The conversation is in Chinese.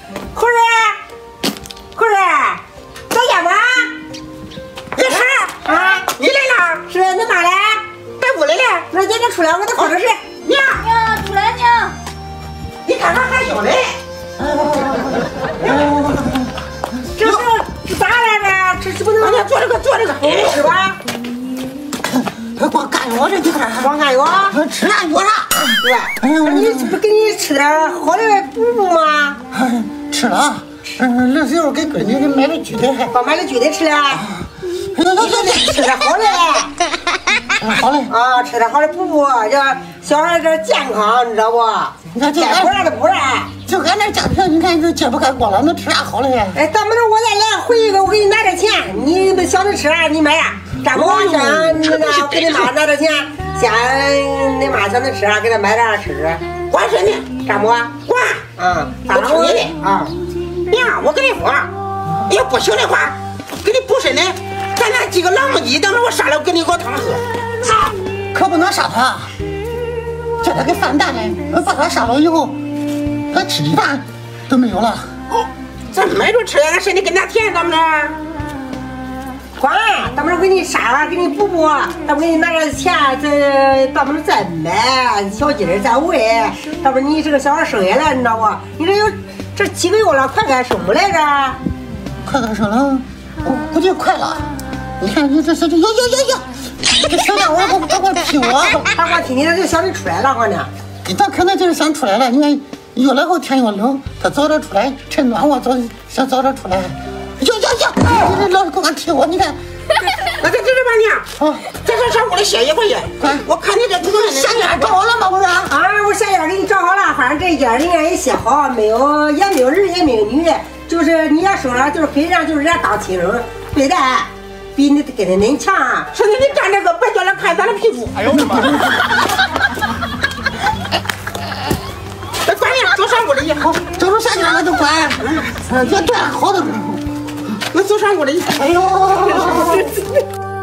猴儿，猴儿，早点吧。这是啊， 你来了， 是你妈嘞？ 在屋里嘞。 那姐姐出来，我得喝点水。 娘， 娘出来娘， 你看看还有嘞。 这是咋来着？这不能坐这个， 吃吧？ 光干药这地方， 光干药？ 吃啥药啥？ 对，你不给你吃点好的补补吗？ 吃了，那时候给闺女给买了橘子， 光买了橘子吃了。你吃点好的。 好嘞啊，吃点好的补补，这小孩这健康，你知道不？ 你看这该补啥的补啥。 就俺那家庭，你看这揭不开锅了，能吃啥好嘞？ 哎，咱们这我再来回一个，我给你拿点钱，你们想着吃啥你买啥。干不完先那给你妈拿点钱，先你妈想着吃啥给她买点吃吃。 管谁呢？ 干不？ 管啊， 我听你的啊。 娘，我跟你说，要不行的话，给你补身呢。咱俩几个老母鸡，等着我杀了，给你锅汤喝。可不能杀他，叫他给饭蛋嘞，把他杀了以后，他吃的饭都没有了。咱买着吃，俺身体跟他甜，咱们这。 管，咱们给你杀了，给你补补，咱们给你拿点钱，咱们再买小鸡儿再喂。咱们你这个小孩生下来，你知道不？你这有这几个月了，快该生不来着？ 快该生了，我估计快了。你看你这哟，这小家伙还光踢我， 他光踢你，他就想着出来了，好呢。 他可能就是想出来了。你看越来后天越冷，他早点出来，趁暖和想早点出来。哟，你老是光踢我，你看。那在这吧你，再上屋里歇一会儿。我看你这不是下眼找好了吗？不是啊， 我下眼给你找好了，反正这一家人家也歇好，没有也没有儿也没有女，就是你也说了，就是跟人就是人家当亲人对待，比你跟他恁强。 甚至你站这个白叫人看咱的皮肤。哎呦我的妈！管你走上屋里，好，走出下家了就管。这好的，我走上屋里。哎呦！